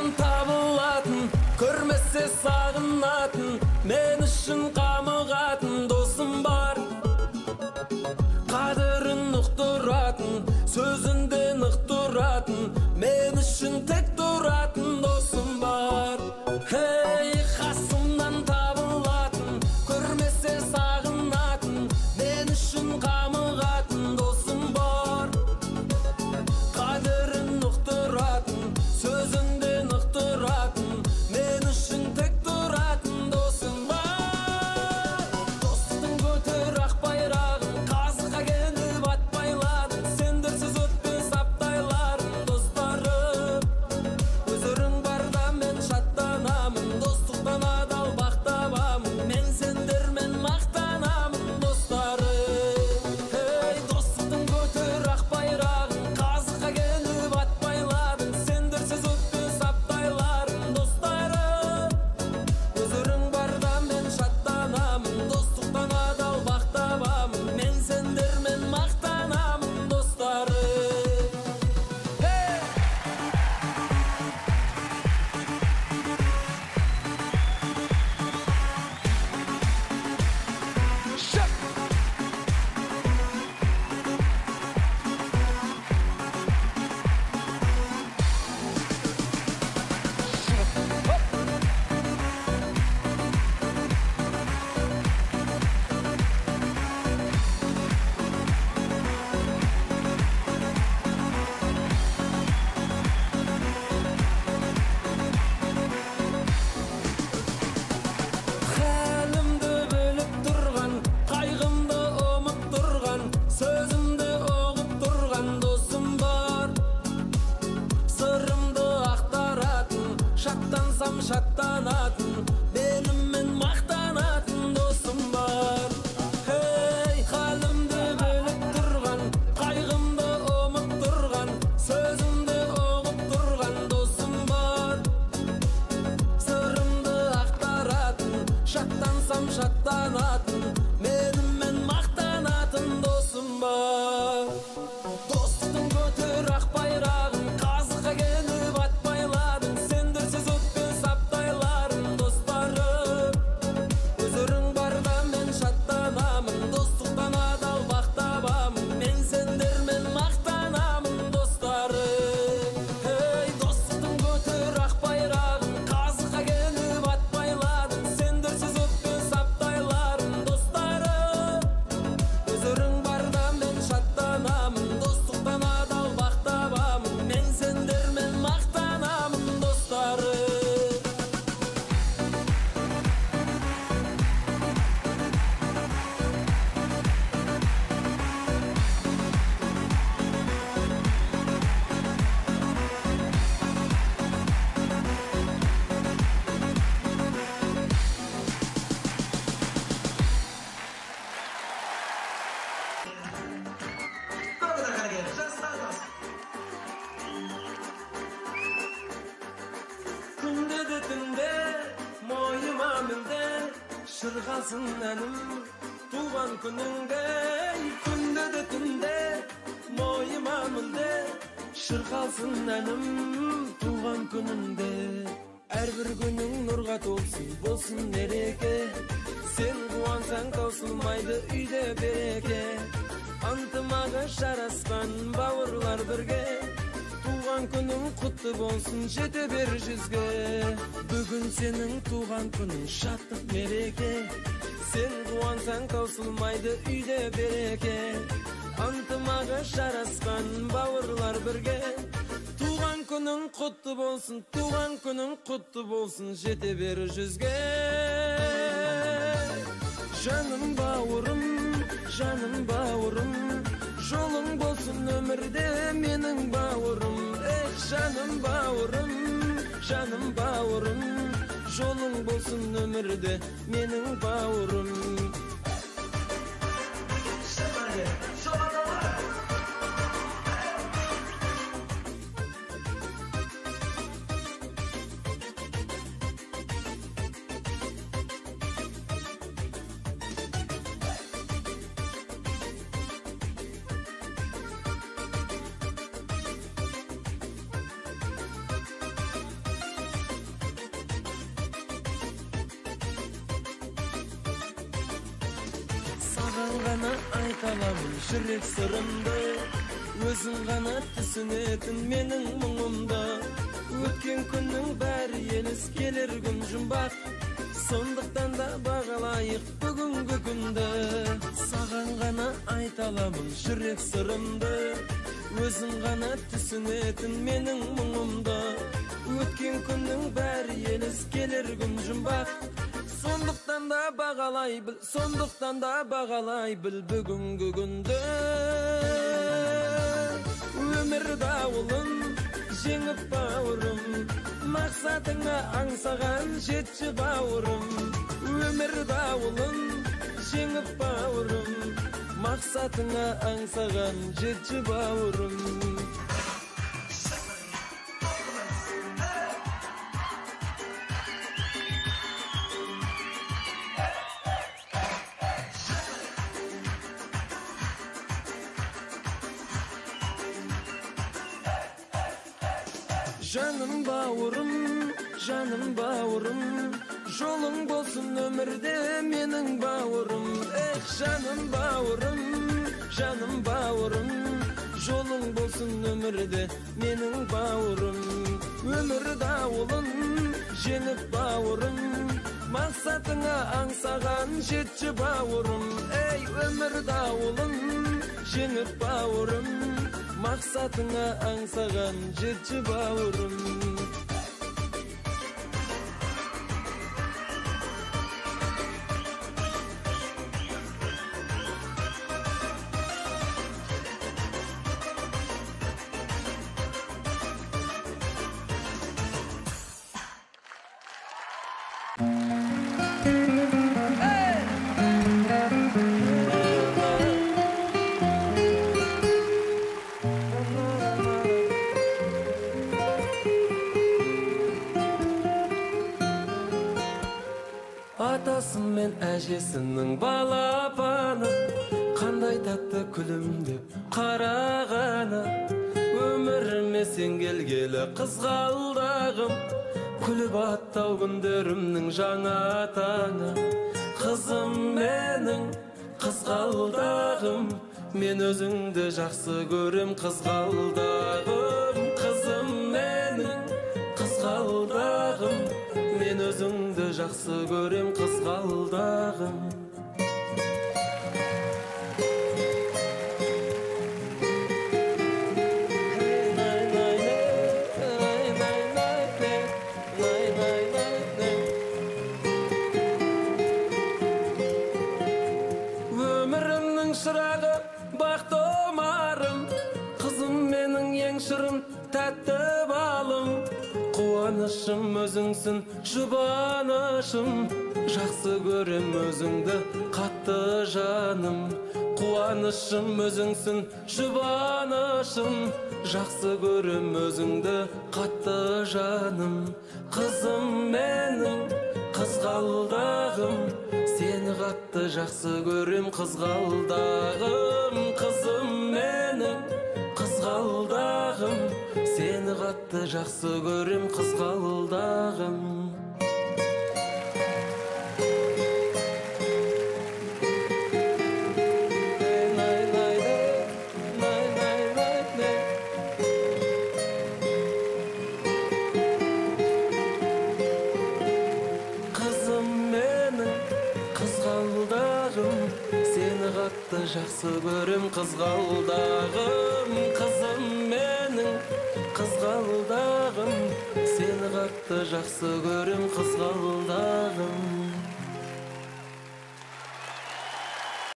Kasımdan tabılatın, görmese sağınatın, men üçün kamıgatın dostum var. Kadırın nıkturatın, sözünde nıkturatın, men üçün tek duratın dostum var. Hey Kasımdan tabılatın, görmese sağınatın, men üçün kamıgatın dostum var. Kadırın nıkturatın, sözünde nıkturatın, men üçün tek duratın dostum var. Dostum götür ak bayrağın, kazığa gelip atmayladın, sendersiz ötmez aptayların dostlarım. Özürün barda men şattanamın, dostluktan adal baktabamın, men sendermen maktanamın dostlarım. Hey dostum götür ak bayrağın, kazığa gelip atmayladın, sendersiz ötmez aptayların dostlarım. Özürün barda men şattanamın, dostluktan adal baktabamın, men sendermen maktanamın dostlarım. Hey! Şak! Halimde bölüp durgan, kaygımda omut durgan, sözümde oğup durgan dostum var. Sırrımda aktaratın, şattansam şattanatın, benimmen maktanatın dostum var. Hey halimde bölüp durgan, kaygımda omut durgan, sözümde oğup durgan dostum var. Sırrımda aktaratın, şattansam şattanatın, benimmen maktanatın dostum var. Dostum götür ak bayrağın, kazığa gelip atmayladın, sendersiz ötmez aptayların dostlarım. Özürün barda men şattanamın, dostluktan adal baktabamın, men sendermen maktanamın dostlarım. Hey dostum götür ak bayrağın, kazığa gelip atmayladın, sendersiz ötmez aptayların dostlarım. Özürün barda men şattanamın, dostluktan adal baktabamın, men sendermen maktanamın dostlarım. Күнде де түнде, мойыма мүлде, шырғалсын әнім туған күніңде. Күнде де түнде, мойыма мүлде, шырғалсын әнім туған күніңде. Әрбір күнің нұрға толсын, болсын мереке, сен қуансаң таусылмайды үйде береке. Антымағы жарасқан бауырлар бірге, туған күнің құтты болсын, жете бер жүзге. Бүгін сенің туған күнің шаттық мереке, сен қуансаң таусылмайды үйде береке. Антымағы жарасқан бауырлар бірге, туған күнің құтты болсын, туған күнің құтты болсын, жете бер жүзге. Жаным бауырым, жаным бауырым, жолың болсын өмірде менің бауырым. Эх, жаным бауырым, жаным бауырым, жолың болсын өмірде менің бауырым. Саған ғана айта аламын жүрек сырымды, өзің ғана түсінетін менің мұңымды. Өткен күннің бәрі елес, келер күн жұмбақ, сондықтан да бағалайық бүгінгі күнді. Саған ғана айта аламын жүрек сырымды, өзің ғана түсінетін менің мұңымды. Өткен күннің бәрі елес, келер күн жұмбақ, сондықтан да бағалай біл бүгінгі күнді. Өмір дауылын жеңіп бауырым, мақсатыңа аңсаған жетші бауырым. Өмір дауылын жеңіп бауырым, мақсатыңа аңсаған жетші бауырым. Жаным бауырым, жолың болсын өмірде менің бауырым. Эх, жаным бауырым, жолың болсын өмірде менің бауырым. Өмір дауылын жеңіп бауырым, мақсатыңа аңсаған жетші бауырым. Ей, өмір дауылын жеңіп бауырым, мақсатыңа аңсаған жетші бауырым. Атасы мен әжесінің балапаны, қандай татты күлімдеп қарағаны. Өміріме сен келгелі қызғалдағым, күліп аттау күндерімнің жаңа таңы. Қызым менің қызғалдағым, мен өзіңді жақсы көрем қызғалдағым. Қызым менің қызғалдағым, мен өзіңді жақсы көрем қызғалдағым. Өмірімнің шырағы бақ томарым, қызым менің ең шырын тәтті балым. Қуанышым өзіңсің жұбанышым, жақсы көрем өзіңді қатты жаным. Қуанышым өзіңсің жұбанышым, жақсы көрем өзіңді қатты жаным. Қызым менің қызғалдағым, сені қатты жақсы көрем қызғалдағым. Қызым менің қызғалдағым, сені қатты жақсы көрем қызғалдағым. Қызым менің қызғалдағым, сені қатты жақсы көрем қызғалдағым. Қызым менің қызғалдағым, сені қатты жақсы көрем қызғалдағым.